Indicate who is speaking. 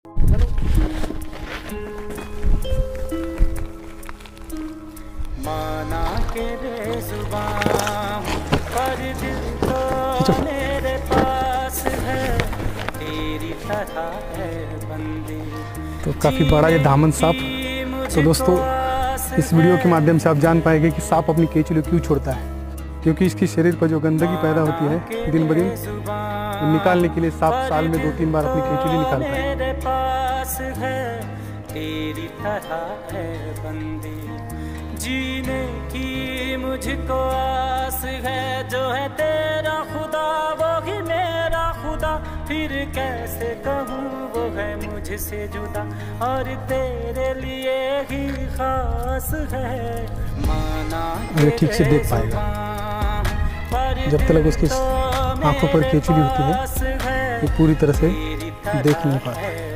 Speaker 1: माना के रे जुबान पर दिल तो मेरे पास है, तेरी तरह है बंदी।
Speaker 2: तो काफ़ी बड़ा ये दामन सांप। तो दोस्तों इस वीडियो के माध्यम से आप जान पाएंगे कि सांप अपनी केंचुली क्यों छोड़ता है, क्योंकि इसकी शरीर पर जो गंदगी पैदा होती है दिन ब दिन निकालने के लिए सांप साल में 2-3 बार अपनी केंचुली निकालता है।
Speaker 1: मेरे पास है, तेरी तरह है बंदी। जीने की मुझको आस है, जो है तेरा खुदा वो ही मेरा खुदा। फिर कैसे कहूँ वो है मुझसे जुदा, और तेरे लिए ही खास है। माना
Speaker 2: अरे ठीक से देख पाएगा, जब तक उसकी आंखों पर केंचुली होती है ये पूरी तरह से देख नहीं पाता।